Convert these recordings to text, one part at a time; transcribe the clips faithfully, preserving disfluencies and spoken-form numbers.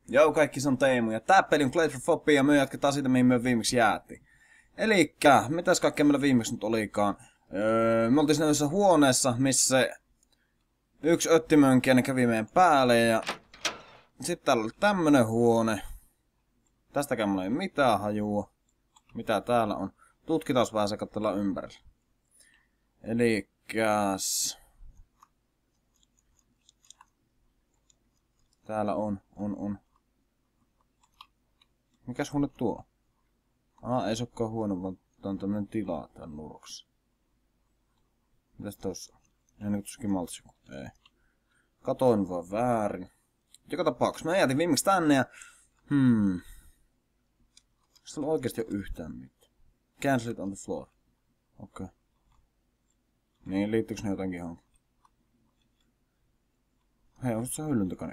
Joo, kaikki se on Teemu, ja tää peli on Claustrophobic, ja me jatketaan siitä, mihin me viimeksi jäätiin. Elikkä, mitäs kaikkea meillä viimeksi nyt olikaan? Öö, me oltiin siinä huoneessa, missä se yksi öttimönkiäinen kävi meidän päälle, ja sitten täällä oli tämmönen huone. Tästäkään mulla ei mitään hajua. Mitä täällä on? Tutkitaan vähän se katsella ympärillä. Elikkäs... Täällä on, on, on. Mikäs huone tuo? Ah, ei se olekaan huone, vaan tää on tämmönen tila täällä nurkassa. Mitäs tossa on? Ei niinku tossakin maltsiku. Ei. Katoin vaan väärin. Joka tapauksessa mä jätin viimeksi tänne ja... Hmm... Sitä on oikeesti jo yhtään mitään. Cancel it on the floor. Okei. Okay. Niin, liittyykö ne jotenkin johonkin? Hei, onko se hyllyn takana?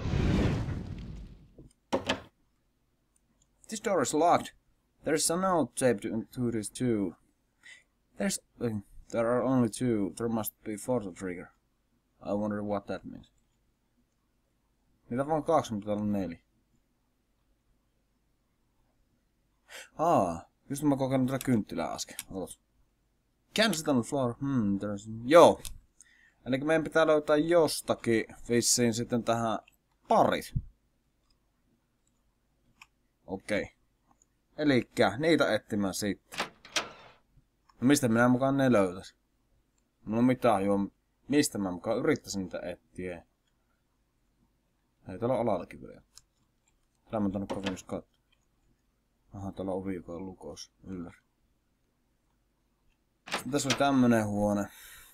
This door is locked. There's a note taped to this too. There's... Uh, there are only two. There must be photo trigger. I wonder what that means. Niitä on vaan kaksi, mutta täällä on neljä. Aa, just mä kokeilin tätä kynttilää äsken. Otas. Cancel on the floor. Hmm, there's... Joo. Eli meidän pitää löytää jostakin vissiin sitten tähän parit. Okei. Okay. Elikkä niitä etsimään sitten. No mistä minä mukaan ne löytäis? No mitä joo, mistä mä mukaan yrittäisin niitä etsiä? Ei täällä on alallakin vielä. Täällä mä tonne kovin katsoa. Aha, täällä on ovi, joka on lukos. Ylläri. Sitten tässä oli tämmönen huone.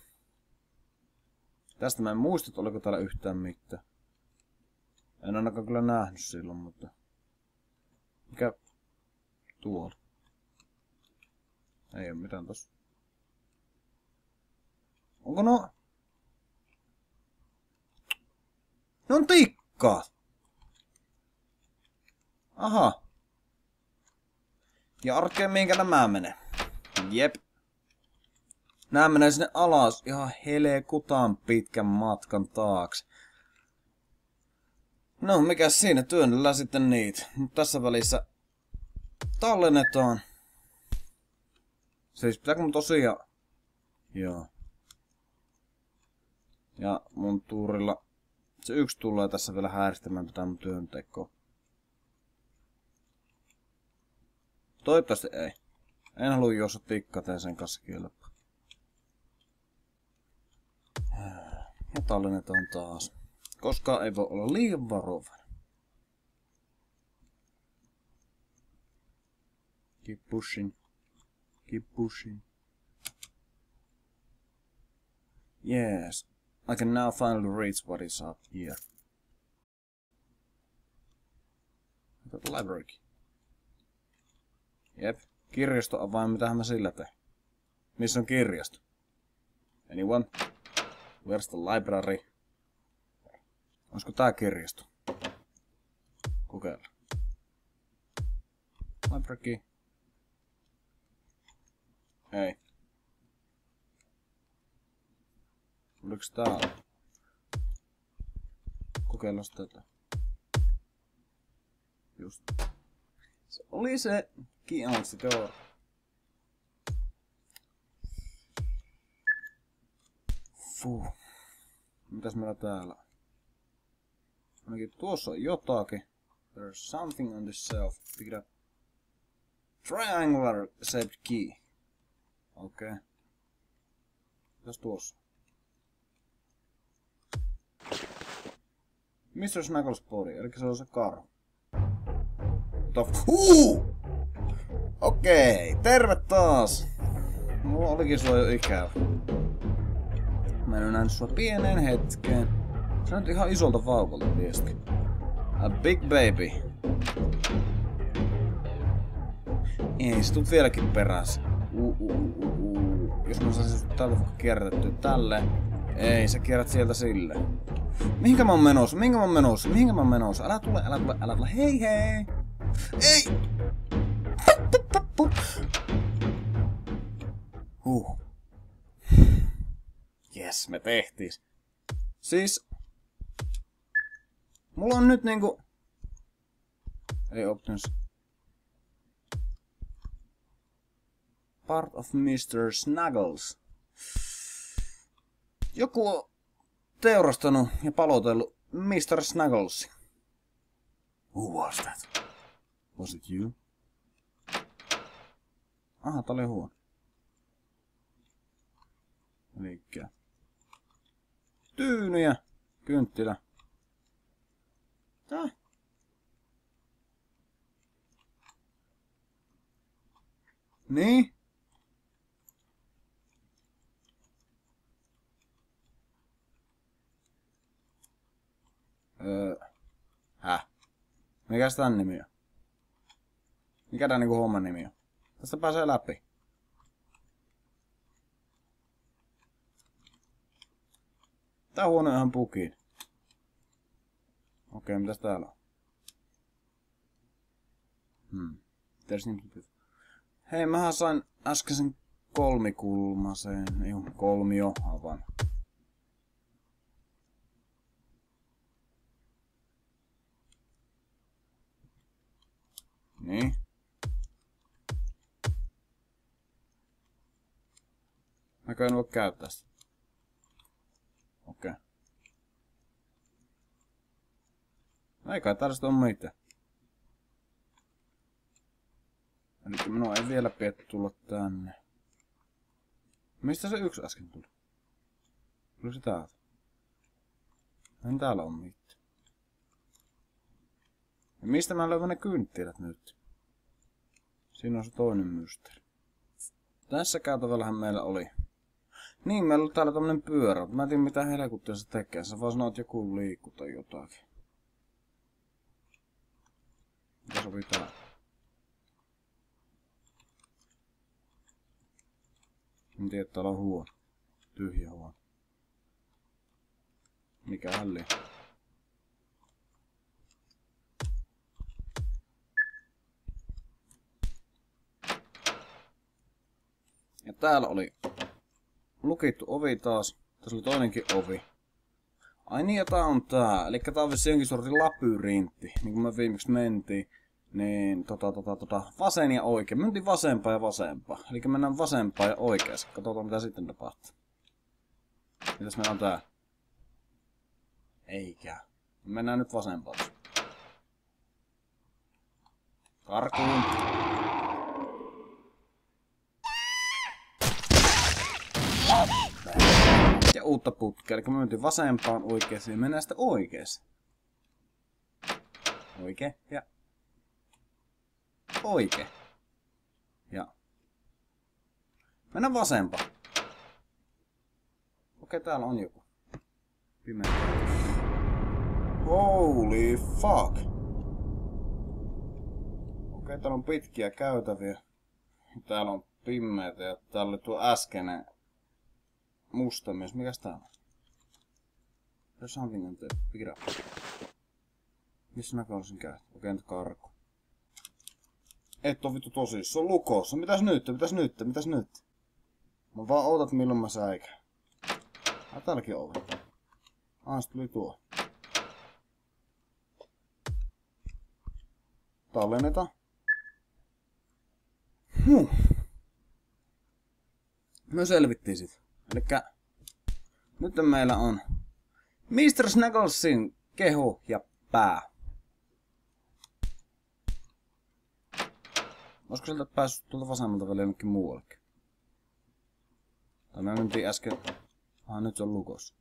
Tästä mä en muista, että oliko täällä yhtään mitään. En ainakaan kyllä nähnyt silloin, mutta... Mikä... Tuolla? Ei oo mitään tossa. Onko no... Ne on tikkaat! Aha. Ja arkeen minkä nämä menee. Jep. Nää menee sinne alas ihan helekutaan pitkän matkan taakse. No, mikäs siinä, työnnellään sitten niitä. Mut tässä välissä tallennetaan. Siis pitääkö mun tosiaan... Joo. Ja mun tuurilla se yksi tulee tässä vielä häiristämään tätä mun työntekoa. Toivottavasti ei. En halua juossa tikkateen sen kanssa kilpaa. Ja tallennetaan taas. Koska ei voi olla liian varovainen. Keep pushing. Keep pushing. Yes. I can now finally reach what is up here. The library. Jep. Kirjasto avain, mitähän mä sillä teen? Missä on kirjasto? Anyone? Where's the library? Olisiko tää kirjasto? Kokeilla. Library. Ei. Oliko täällä? Kokeillaan tätä. Just. Se oli se key on the door. Fuh. Mitäs meillä täällä? Ainakin tuossa on jotakin. There's something on this shelf. Pick it up. Triangular shaped key. Okei. Okay. Mitäs tuossa? mister Snuggles body, eli se on se karhu. Huu! Okei, okay, terve taas! Mulla olikin sua jo ikävä. Mä en oo nähnyt sua pieneen hetkeen. Se on nyt ihan isolta vauvalta viestikin. A big baby. Ei, se tulet vieläkin perässä. Uh, uh, uh, uh. Jos mä saisin tällä vaikka kierrätettyä tälle. Ei, sä kierrät sieltä sille. Mihinkä mä oon menossa? Mihinkä mä oon menossa? Mihinkä mä oon menossa? Älä tule, älä tule, älä tule. Hei hei! Ei! Huh. Jes, me tehtiin. Siis... Mulla on nyt niinku... Ei options. Part of mister Snuggles. Joku on teurastanut ja palotellut mister Snuggles. Who was that? Was it you? Aha, tää oli huono. Elikkä. Tyynyjä. Kynttilä. Tää. Niin. Öö. Häh? Mikäs tän nimi on? Mikä tän niinku homman nimi on? Tästä pääsee läpi. Tää huone on ihan pukiin. Okei, mitäs täällä on? Hmm. Hei, mähän sain äskeisen kolmikulmaseen. Ei, kolmio avan. Niin. Mäkö en voi käyttää sitä. Okei. Okay. Ei kai tällaista on mitään. Eli minua ei vielä pidä tulla tänne. Mistä se yksi äsken tuli? Tuliko se täältä? En täällä on mitään. Ja mistä mä löydän ne kynttilät nyt? Siinä on se toinen mysteeri. Tässä käytävällähän meillä oli. Niin, meillä oli täällä tämmönen pyörä. Mä en tiedä mitä helkuttia se tekee. Se vaan sanoo, että joku liikkuu tai jotakin. Mitä sopii tää? En tiedä, että täällä on huono. Tyhjä huono. Mikä hälli? Ja täällä oli lukittu ovi taas. Tässä oli toinenkin ovi. Ai niin, ja tää on tää. Elikkä tää on vissi jonkin sortin labyrintti. Niin kuin me viimeksi mentiin. Niin tota tota tota. Vasen ja oikein. Me mentiin vasempaan ja vasempaan. Elikkä mennään vasempaan ja oikeaan. Katsotaan mitä sitten tapahtuu. Mitäs meillä on tää? Eikä. Mennään nyt vasempaan. Karkuun. Ja uutta putkea. Eli me mentiin vasempaan oikeeseen ja mennään sitten oikeeseen. Oike ja oike. Ja mennään vasempaan. Okei, täällä on joku. Pimeä. Holy fuck. Okei, täällä on pitkiä käytäviä. Täällä on pimeätä ja täällä oli tuo äskeinen musta mies. Mikäs tää on? There's something on the pick it up. Missä mä olisin käynyt? Okei, nyt karku. Et oo vittu tosi. Se on lukossa. Mitäs nyt? Mitäs nyt? Mitäs nyt? Mä vaan ootat milloin mä säikään. Ah, täälläkin on ovi. Ah, sit tuli tuo. Tallenneta. Huh. Me selvittiin sit. Elikkä nyt meillä on mister Snugglesin keho ja pää. Olisiko sieltä päässyt tuolta vasemmalta vielä jonnekin muuallekin? Tai me mentiin äsken. Aha, nyt se on lukossa.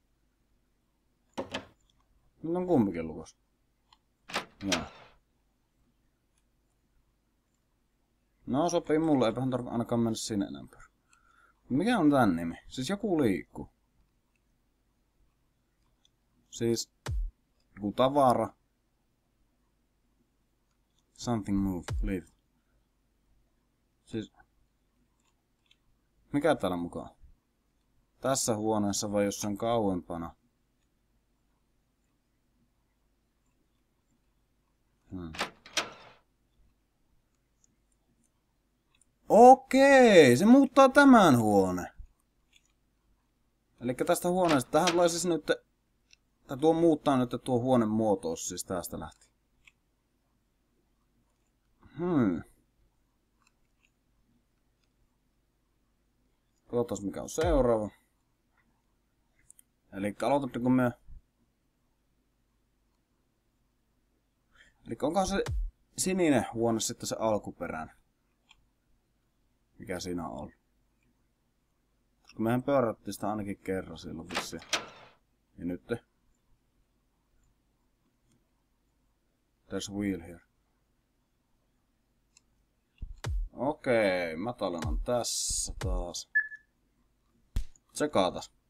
Nyt on kumpikin lukossa. Joo. No sopii mulle, eipähän tarvitse ainakaan mennä sinne enempää. Mikä on tän nimi? Siis joku liikkuu. Siis joku tavara. Something move, leave. Siis mikä täällä mukaan? Tässä huoneessa vai jossain kauempana? Hmm. Okei, se muuttaa tämän huone. Elikkä tästä huoneesta, tähän tulee siis nyt, tai tuo muuttaa nyt tuo huoneen muotoos siis tästä lähtien. Hmm. Katsotaan mikä on seuraava. Eli aloitatteko me... Eli onkohan se sininen huone sitten se alkuperäinen? Mikä siinä on ollut? Koska mehän pyörättiin sitä ainakin kerran silloin vissiin. Ja nyt. There's a wheel here. Okei, mä tallennan tässä taas. Tsekaatas.